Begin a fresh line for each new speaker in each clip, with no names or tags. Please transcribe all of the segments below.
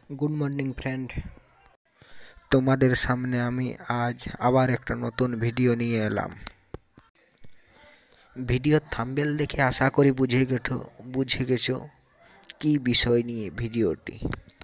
Good morning friend, তোমাদের সামনে আমি আজ আবার একটা নতুন ভিডিও নিয়ে এলাম। ভিডিওর থাম্বনেল দেখে আশা করি বুঝে গেছো কি বিষয় নিয়ে ভিডিওটি।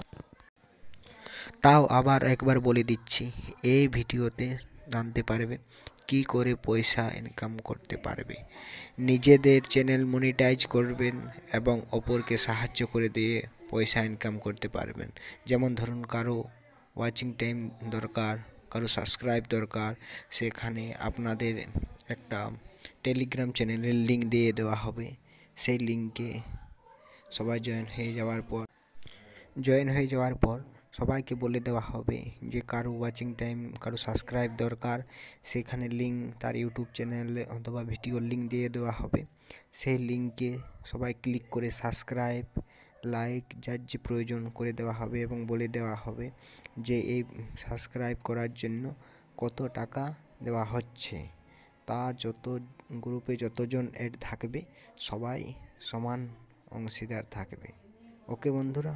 তাও আবার একবার বলে দিচ্ছি, এই ভিডিওতে জানতে পারবে কি করে পয়সা ইনকাম করতে পারবে, নিজেদের চ্যানেল মনিটাইজ করবেন এবং অপরকে সাহায্য করে দিয়ে পয়সা ইনকাম করতে পারবেন। যেমন ধরুন কারো ওয়াচিং টাইম দরকার, কারো সাবস্ক্রাইব দরকার, সেখানে আপনাদের একটা টেলিগ্রাম চ্যানেলের লিঙ্ক দিয়ে দেওয়া হবে। সেই লিঙ্কে সবাই জয়েন হয়ে যাওয়ার পর সবাইকে বলে দেওয়া হবে যে কারো ওয়াচিং টাইম, কারো সাবস্ক্রাইব দরকার, সেখানে লিঙ্ক তার ইউটিউব চ্যানেলে অথবা ভিডিওর লিঙ্ক দিয়ে দেওয়া হবে। সেই লিঙ্কে সবাই ক্লিক করে সাবস্ক্রাইব, লাইক যার যে প্রয়োজন করে দেওয়া হবে এবং বলে দেওয়া হবে যে এই সাবস্ক্রাইব করার জন্য কত টাকা দেওয়া হচ্ছে। তা যত গ্রুপে যতজন অ্যাড থাকবে সবাই সমান অংশীদার থাকবে। ওকে বন্ধুরা,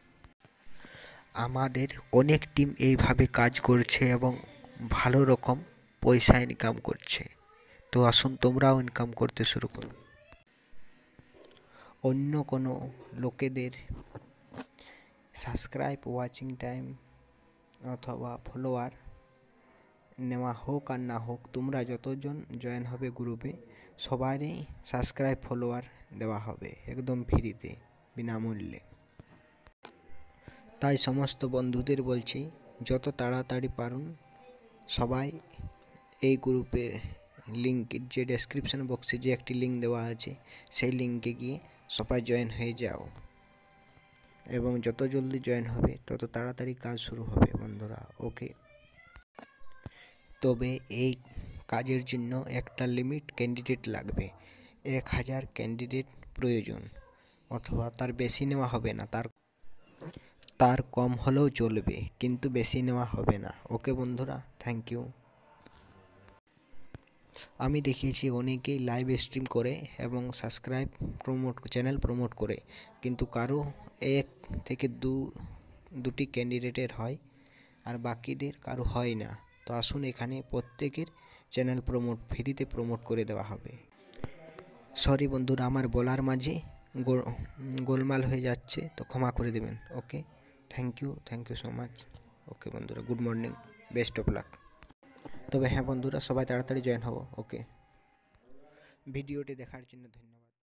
আমাদের অনেক টিম এইভাবে কাজ করছে এবং ভালো রকম পয়সা ইনকাম করছে। তো আসুন তোমরাও ইনকাম করতে শুরু করো। অন্য কোনো লোকেদের সাবস্ক্রাইব, ওয়াচিং টাইম অথবা ফলোয়ার নেওয়া হোক আর না হোক, তোমরা যতজন জয়েন হবে গ্রুপে সবারই সাবস্ক্রাইব, ফলোয়ার দেওয়া হবে একদম ফ্রিতে, বিনামূল্যে। তাই সমস্ত বন্ধুদের বলছি, যত তাড়াতাড়ি পারুন সবাই এই গ্রুপের লিঙ্ক, যে ডেসক্রিপশন বক্সে যে একটি লিঙ্ক দেওয়া আছে সেই লিঙ্কে গিয়ে সবাই জয়েন হয়ে যাও এবং যত জলদি জয়েন হবে তত তাড়াতাড়ি কাজ শুরু হবে বন্ধুরা। ওকে, তবে এই কাজের জন্য একটা লিমিট ক্যান্ডিডেট লাগবে। 1000 ক্যান্ডিডেট প্রয়োজন, অথবা তার বেশি নেওয়া হবে না, তার কম হলেও চলবে, কিন্তু বেশি নেওয়া হবে না। ওকে বন্ধুরা, থ্যাংক ইউ। আমি দেখিয়েছি অনেকেই লাইভ স্ট্রিম করে এবং সাবস্ক্রাইব চ্যানেল প্রমোট করে, কিন্তু কারো 1 থেকে 2টি ক্যান্ডিডেটের হয় আর বাকিদের কারো হয় না। তো আসুন এখানে প্রত্যেকের চ্যানেল ফ্রিতে প্রমোট করে দেওয়া হবে। সরি বন্ধুরা, আমার বলার মাঝে গোলমাল হয়ে যাচ্ছে, তো ক্ষমা করে দেবেন। Okay, thank you so much. Okay বন্ধুরা, good morning, best of luck. তবে হ্যাঁ বন্ধুরা, সবাই তাড়াতাড়ি জয়েন হবো। ওকে, ভিডিওটি দেখার জন্য ধন্যবাদ।